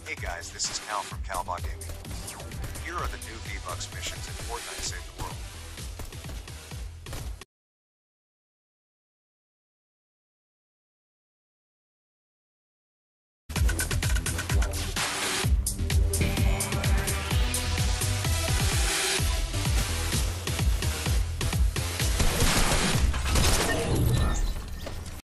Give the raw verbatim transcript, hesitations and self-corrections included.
Hey guys, this is Cal from Calbot Gaming. Here are the new VBucks missions in Fortnite Save the World.